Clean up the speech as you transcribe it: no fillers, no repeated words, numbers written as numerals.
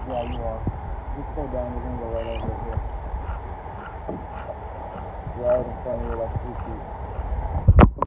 Yeah, you are. Just stay down, you're gonna go right over here. Right in front of you, like 3 feet.